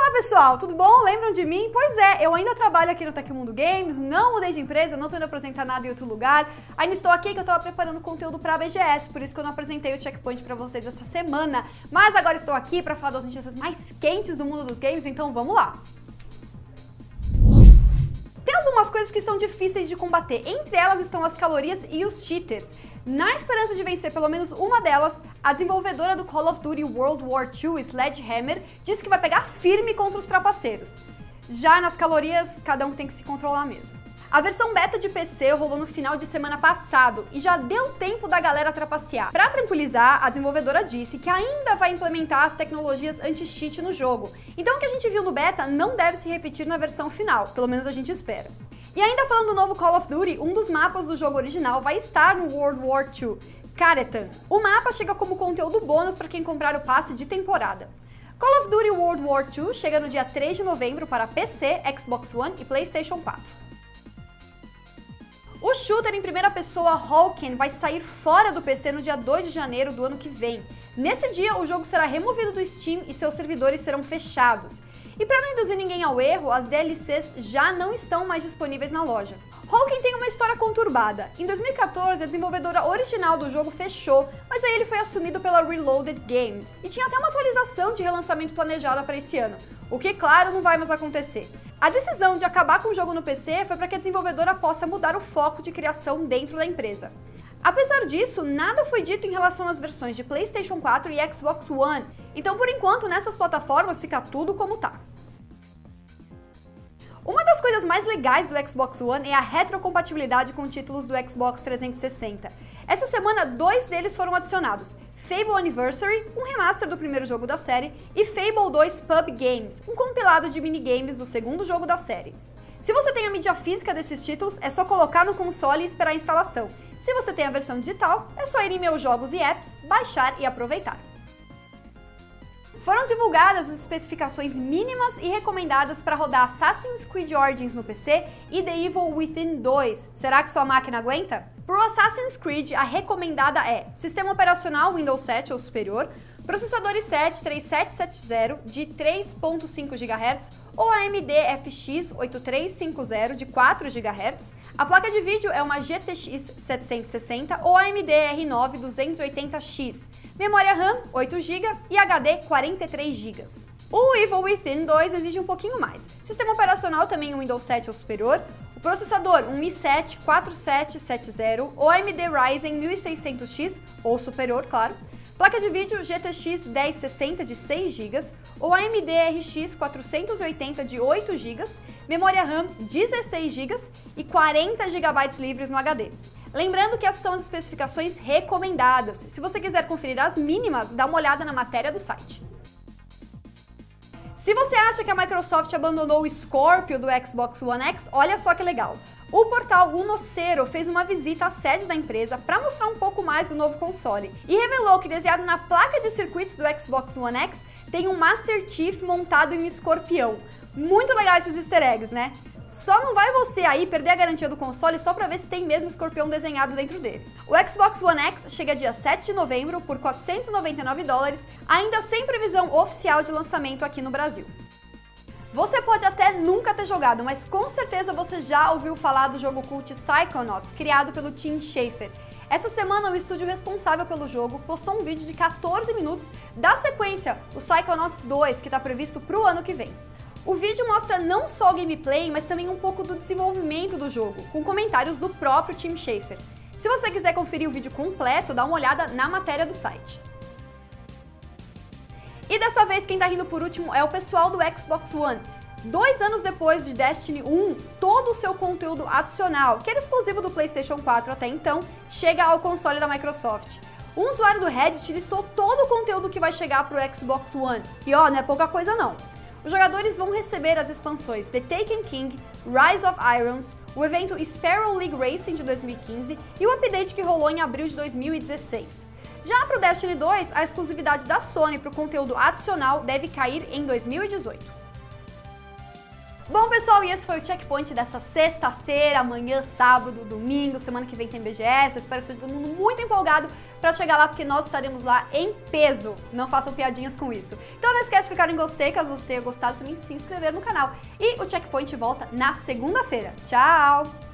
Olá pessoal, tudo bom? Lembram de mim? Pois é, eu ainda trabalho aqui no Tecmundo Games, não mudei de empresa, não tô indo apresentar nada em outro lugar. Ainda estou aqui que eu tava preparando conteúdo pra BGS, por isso que eu não apresentei o Checkpoint pra vocês essa semana. Mas agora estou aqui pra falar das notícias mais quentes do mundo dos games, então vamos lá. Tem algumas coisas que são difíceis de combater, entre elas estão as calorias e os cheaters. Na esperança de vencer pelo menos uma delas, a desenvolvedora do Call of Duty World War II, Sledgehammer, disse que vai pegar firme contra os trapaceiros. Já nas calorias, cada um tem que se controlar mesmo. A versão beta de PC rolou no final de semana passado e já deu tempo da galera trapacear. Para tranquilizar, a desenvolvedora disse que ainda vai implementar as tecnologias anti-cheat no jogo. Então o que a gente viu no beta não deve se repetir na versão final, pelo menos a gente espera. E ainda falando do novo Call of Duty, um dos mapas do jogo original vai estar no World War II, Karetan. O mapa chega como conteúdo bônus para quem comprar o passe de temporada. Call of Duty World War II chega no dia 3 de novembro para PC, Xbox One e PlayStation 4. O shooter em primeira pessoa Hawken vai sair fora do PC no dia 2 de janeiro do ano que vem. Nesse dia, o jogo será removido do Steam e seus servidores serão fechados. E para não induzir ninguém ao erro, as DLCs já não estão mais disponíveis na loja. Hawken tem uma história conturbada. Em 2014, a desenvolvedora original do jogo fechou, mas aí ele foi assumido pela Reloaded Games. E tinha até uma atualização de relançamento planejada para esse ano, o que, claro, não vai mais acontecer. A decisão de acabar com o jogo no PC foi para que a desenvolvedora possa mudar o foco de criação dentro da empresa. Apesar disso, nada foi dito em relação às versões de PlayStation 4 e Xbox One, então por enquanto nessas plataformas fica tudo como tá. Uma das coisas mais legais do Xbox One é a retrocompatibilidade com títulos do Xbox 360. Essa semana, 2 deles foram adicionados: Fable Anniversary, um remaster do primeiro jogo da série, e Fable 2 Pub Games, um compilado de minigames do segundo jogo da série. Se você tem a mídia física desses títulos, é só colocar no console e esperar a instalação. Se você tem a versão digital, é só ir em Meus Jogos e Apps, baixar e aproveitar. Foram divulgadas as especificações mínimas e recomendadas para rodar Assassin's Creed Origins no PC e The Evil Within 2. Será que sua máquina aguenta? Para o Assassin's Creed, a recomendada é sistema operacional Windows 7 ou superior, processador i7 3770 de 3.5 GHz ou AMD FX 8350 de 4 GHz. A placa de vídeo é uma GTX 760 ou AMD R9 280X. Memória RAM 8 GB e HD 43 GB. O Evil Within 2 exige um pouquinho mais. Sistema operacional também Windows 7 ou superior. O processador um i7 4770 ou AMD Ryzen 1600X ou superior, claro. Placa de vídeo GTX 1060 de 6 GB ou AMD RX 480 de 8 GB, memória RAM 16 GB e 40 GB livres no HD. Lembrando que essas são as especificações recomendadas. Se você quiser conferir as mínimas, dá uma olhada na matéria do site. Se você acha que a Microsoft abandonou o Scorpio do Xbox One X, olha só que legal. O portal Unocero fez uma visita à sede da empresa para mostrar um pouco mais do novo console e revelou que desenhado na placa de circuitos do Xbox One X tem um Master Chief montado em um escorpião. Muito legal esses easter eggs, né? Só não vai você aí perder a garantia do console só para ver se tem mesmo escorpião desenhado dentro dele. O Xbox One X chega dia 7 de novembro por $499, ainda sem previsão oficial de lançamento aqui no Brasil. Você pode até nunca ter jogado, mas com certeza você já ouviu falar do jogo cult Psychonauts, criado pelo Tim Schafer. Essa semana, o estúdio responsável pelo jogo postou um vídeo de 14 minutos da sequência, o Psychonauts 2, que está previsto para o ano que vem. O vídeo mostra não só o gameplay, mas também um pouco do desenvolvimento do jogo, com comentários do próprio Tim Schafer. Se você quiser conferir o vídeo completo, dá uma olhada na matéria do site. E dessa vez quem tá rindo por último é o pessoal do Xbox One. 2 anos depois de Destiny 1, todo o seu conteúdo adicional, que era exclusivo do PlayStation 4 até então, chega ao console da Microsoft. Um usuário do Reddit listou todo o conteúdo que vai chegar pro Xbox One, e ó, não é pouca coisa não. Os jogadores vão receber as expansões The Taken King, Rise of Irons, o evento Sparrow League Racing de 2015 e o update que rolou em abril de 2016. Já para o Destiny 2, a exclusividade da Sony para o conteúdo adicional deve cair em 2018. Bom, pessoal, e esse foi o Checkpoint dessa sexta-feira, amanhã, sábado, domingo, semana que vem tem BGS. Eu espero que seja todo mundo muito empolgado pra chegar lá, porque nós estaremos lá em peso. Não façam piadinhas com isso. Então não esquece de clicar em gostei, caso você tenha gostado, também se inscrever no canal. E o Checkpoint volta na segunda-feira. Tchau!